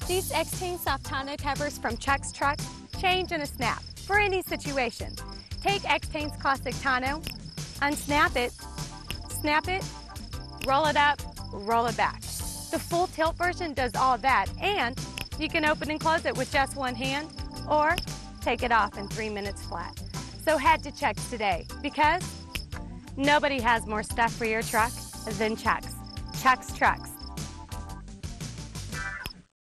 These Extang soft tonneau covers from Chux Trux change in a snap for any situation. Take Extang's classic tonneau, unsnap it, snap it, roll it up, roll it back. The full tilt version does all that, and you can open and close it with just one hand or take it off in 3 minutes flat. So head to Chux today because nobody has more stuff for your truck than Chux. Chux Trux.